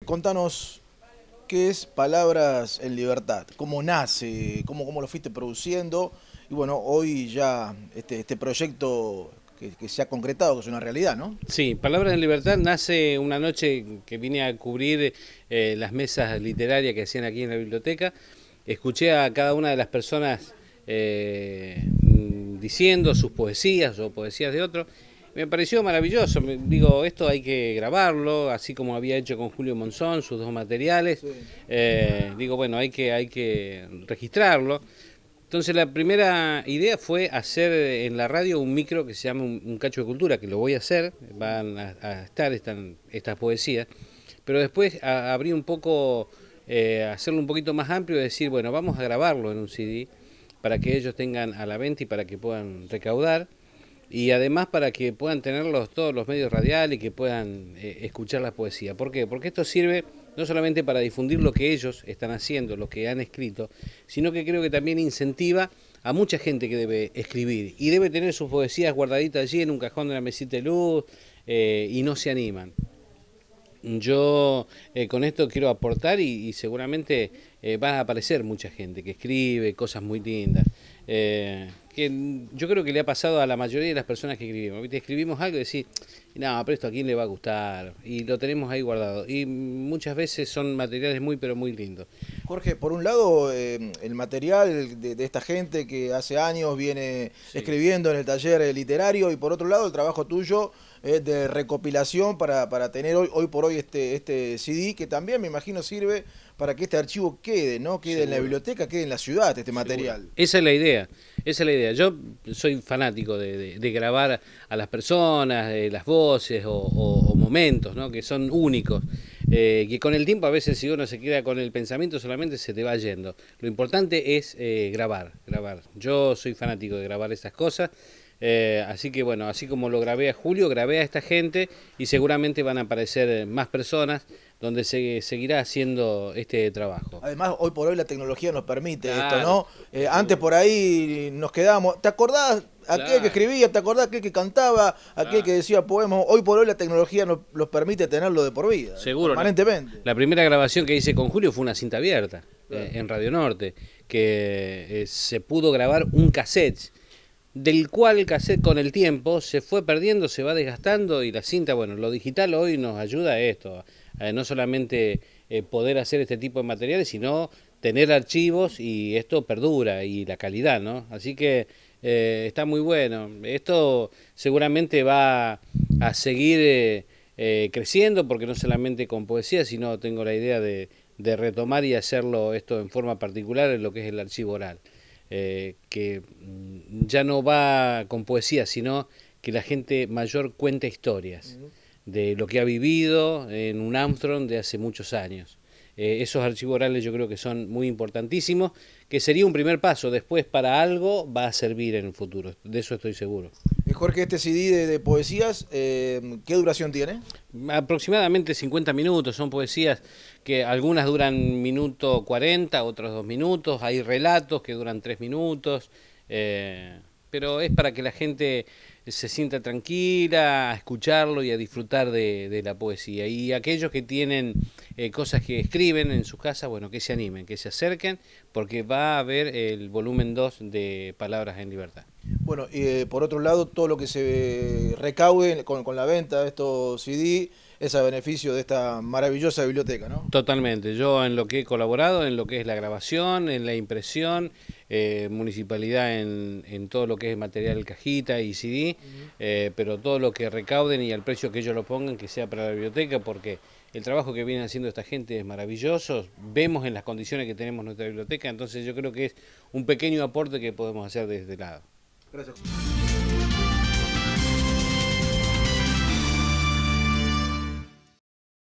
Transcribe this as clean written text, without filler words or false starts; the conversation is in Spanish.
Contanos, ¿qué es Palabras en Libertad? ¿Cómo nace? ¿Cómo lo fuiste produciendo? Y bueno, hoy ya este proyecto que se ha concretado, que es una realidad, ¿no? Sí, Palabras en Libertad nace una noche que vine a cubrir las mesas literarias que hacían aquí en la biblioteca. Escuché a cada una de las personas diciendo sus poesías o poesías de otros. Me pareció maravilloso. Digo, esto hay que grabarlo, así como había hecho con Julio Monzón, sus dos materiales. Sí. Digo, bueno, hay que registrarlo. Entonces la primera idea fue hacer en la radio un micro que se llama un cacho de cultura, que lo voy a hacer, van a estar estas poesías, pero después abrí un poco, hacerlo un poquito más amplio y decir, bueno, vamos a grabarlo en un CD para que ellos tengan a la venta y para que puedan recaudar. Y además para que puedan tenerlos todos los medios radiales y que puedan escuchar la poesía. ¿Por qué? Porque esto sirve no solamente para difundir lo que ellos están haciendo, lo que han escrito, sino que creo que también incentiva a mucha gente que debe escribir y debe tener sus poesías guardaditas allí en un cajón de la mesita de luz y no se animan. Yo con esto quiero aportar y seguramente va a aparecer mucha gente que escribe cosas muy lindas. Que yo creo que le ha pasado a la mayoría de las personas que escribimos. ¿Viste? Escribimos algo y decís, no, pero esto a quién le va a gustar. Y lo tenemos ahí guardado. Y muchas veces son materiales muy, pero muy lindos. Jorge, por un lado, el material de esta gente que hace años viene Sí. escribiendo en el taller literario, y por otro lado, el trabajo tuyo de recopilación para tener hoy por hoy este CD, que también me imagino sirve para que este archivo quede, ¿no? Quede en la Seguro. biblioteca, quede en la ciudad, este Seguro. material. Esa es la idea, esa es la idea. Yo soy fanático de grabar a las personas, las voces o momentos, ¿no? Que son únicos, que con el tiempo a veces si uno se queda con el pensamiento solamente se te va yendo. Lo importante es grabar. Yo soy fanático de grabar esas cosas. Así que bueno, así como lo grabé a Julio, grabé a esta gente y seguramente van a aparecer más personas donde se seguirá haciendo este trabajo. Además, hoy por hoy la tecnología nos permite esto, Claro, ¿no? Antes seguro. por ahí nos quedábamos. ¿Te acordás aquel que Claro, escribía? ¿Te acordás aquel que cantaba? Aquel que claro. decía poemas. Hoy por hoy la tecnología nos permite tenerlo de por vida, Seguro. permanentemente. La primera grabación que hice con Julio fue una cinta abierta Claro. en Radio Norte, que se pudo grabar un cassette, del cual el cassette con el tiempo se fue perdiendo, se va desgastando y la cinta, bueno, lo digital hoy nos ayuda a esto, no solamente poder hacer este tipo de materiales, sino tener archivos y esto perdura y la calidad, ¿no? Así que está muy bueno. Esto seguramente va a seguir creciendo porque no solamente con poesía, sino tengo la idea de retomar y hacerlo esto en forma particular en lo que es el archivo oral. Que ya no va con poesía, sino que la gente mayor cuenta historias de lo que ha vivido en un Armstrong de hace muchos años. Esos archivos orales yo creo que son muy importantísimos, que sería un primer paso, después para algo va a servir en el futuro, de eso estoy seguro. Jorge, este CD de poesías, ¿qué duración tiene? Aproximadamente 50 minutos, son poesías que algunas duran minuto 40, otros 2 minutos, hay relatos que duran 3 minutos, pero es para que la gente se sienta tranquila a escucharlo y a disfrutar de la poesía. Y aquellos que tienen cosas que escriben en sus casas, bueno, que se animen, que se acerquen, porque va a haber el volumen 2 de Palabras en Libertad. Bueno, y por otro lado, todo lo que se recaude con la venta de estos CD es a beneficio de esta maravillosa biblioteca, ¿no? Totalmente, yo en lo que he colaborado, en lo que es la grabación, en la impresión, municipalidad en todo lo que es material cajita y CD, pero todo lo que recauden y al precio que ellos lo pongan, que sea para la biblioteca, porque el trabajo que viene haciendo esta gente es maravilloso, vemos en las condiciones que tenemos nuestra biblioteca, entonces yo creo que es un pequeño aporte que podemos hacer desde este lado. Gracias.